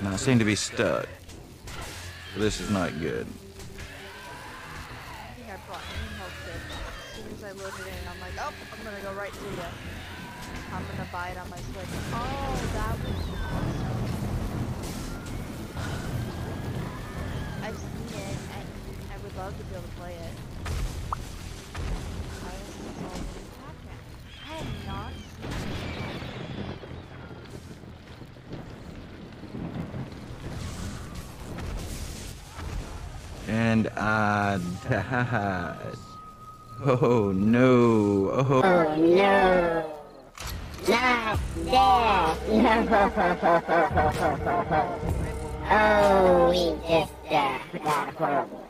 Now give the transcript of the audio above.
And I seem to be stuck. This is not good. I think I brought any health kit. As soon as I loaded in, I'm like, oh, I'm gonna go right to you. I'm gonna buy it on my Switch. Oh, that was awesome. I've seen it, and I would love to be able to play it. Why is this all in the background? I have not seen it. And I died. Oh no. Oh, Oh no. Not that. No. Oh, we just got horrible.